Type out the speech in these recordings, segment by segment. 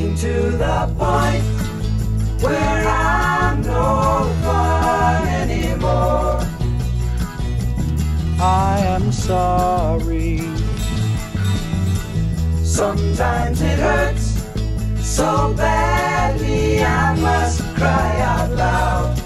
getting to the point where I'm no fun anymore. I am sorry. Sometimes it hurts so badly I must cry out loud.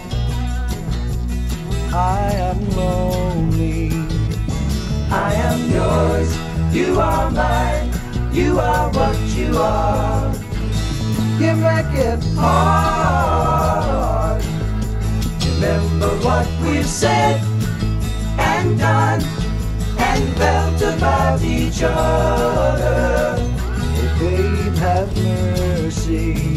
I am lonely. I am yours, you are mine, you are what you are. You make it hard. Remember what we've said and done and felt about each other. Oh, babe, have mercy.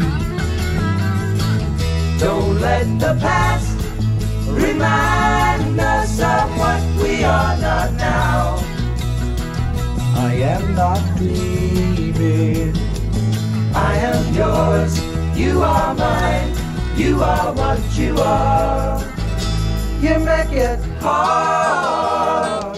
Don't let the past remind us of what we are not now. I am not dreaming. I am yours, you are mine, you are what you are. You make it hard.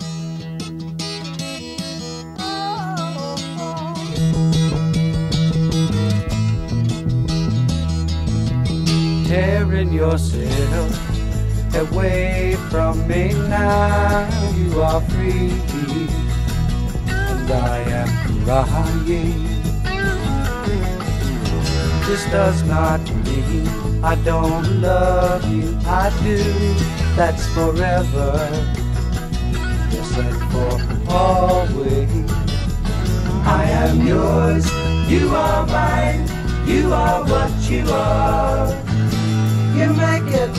Tearing yourself away from me now. You are free and I am crying. This does not mean I don't love you. I do, that's forever. Yes, and for always. I am yours, you are mine, you are what you are. You make it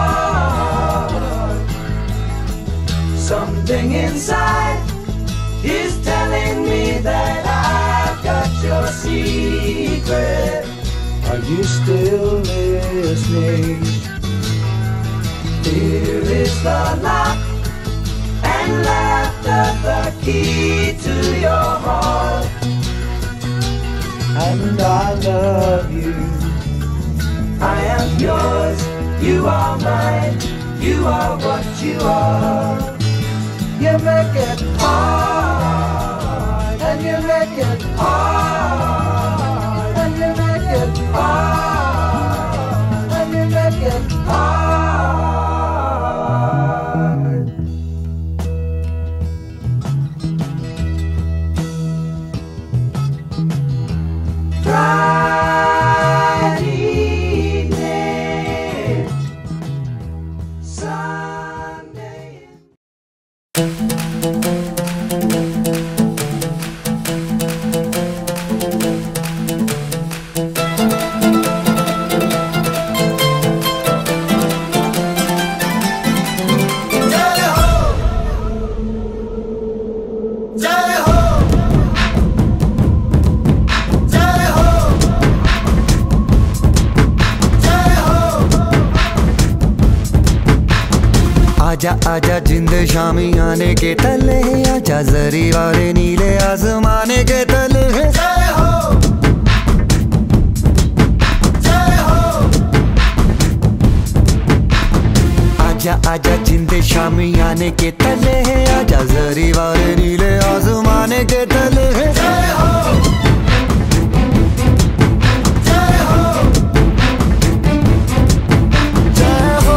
hard. Something inside is telling me that I've got your secret. Are you still listening? Here is the lock and laughter, the key to your heart. And I love you. I am yours, you are mine, you are what you are. You make it hard, and you make it hard, and you make it hard, and you make it hard. Friday night, Sunday. आजा आजा जिंद शामी आने के तले, आजा जरी वाले नीले आसमाने के तले। जय हो, जय हो। आजा आजा जिंद शामी आने के तले, आजा जरी वाले नीले आसमाने के तले। जय हो, जय हो, जय हो।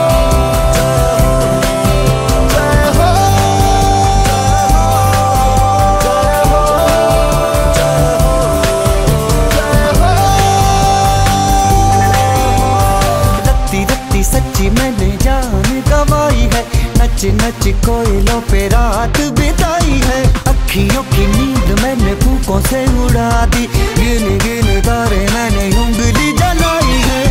सच्ची मैंने जान गवाई है, नच नच कोयलों पे रात बिताई है। अखियों की नींद मैंने फूकों से उड़ा दी, गिन गिन तारे मैंने उंगली जलाई है।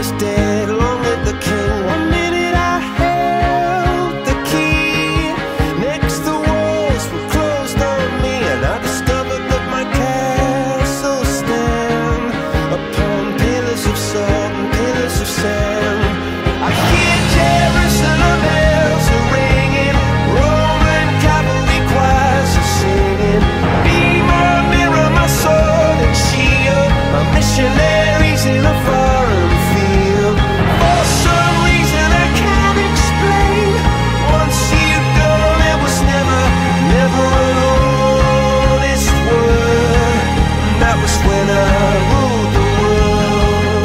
is dead, long live the king. One minute I held the key, next the walls were closed on me, and I discovered that my castle stand upon pillars of salt and pillars of sand. I hear Jerusalem bells are ringing, Roman cavalry choirs are singing. Be my mirror, my sword and shield, my missionaries in a foreign field. For some reason I can't explain, once you've gone there was never, never an honest word. And that was when I ruled the world.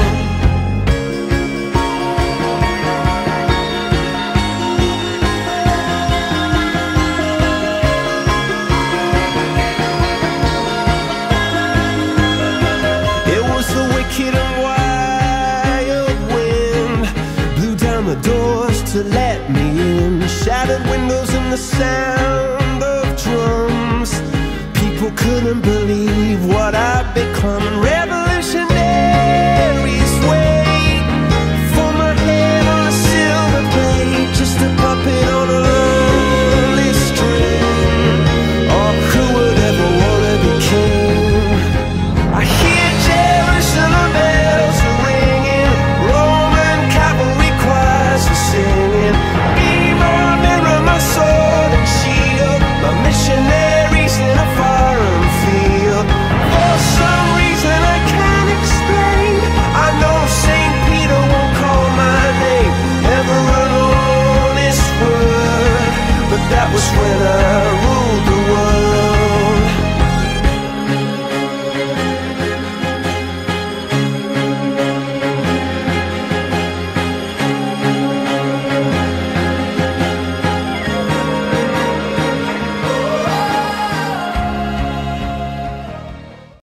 It was the wicked and wild wind, blew down the doors to let me in, shattered windows and the sound of drums. People couldn't believe what I'd become, and revelation